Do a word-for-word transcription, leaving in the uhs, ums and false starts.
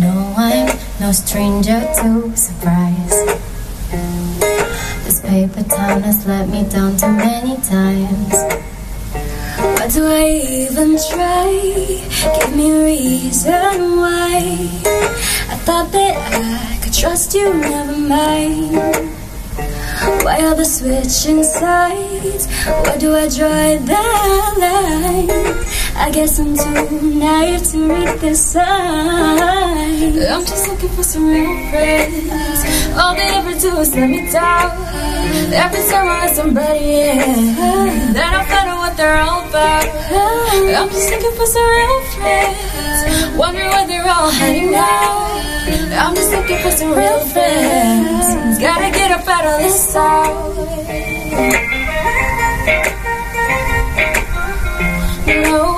No, I'm no stranger to surprise. This paper town has let me down too many times. Why do I even try? Give me a reason why. I thought that I could trust you, never mind. Why are the switching sides? Why do I draw that line? I guess I'm too naive to read this sign. I'm just looking for some real friends. All they ever do is let me down. Every time I let somebody in, then I find out what they're all about. I'm just looking for some real friends. Wondering where they're all hanging out. I'm just looking for some real friends. Gotta get up out of this house. No.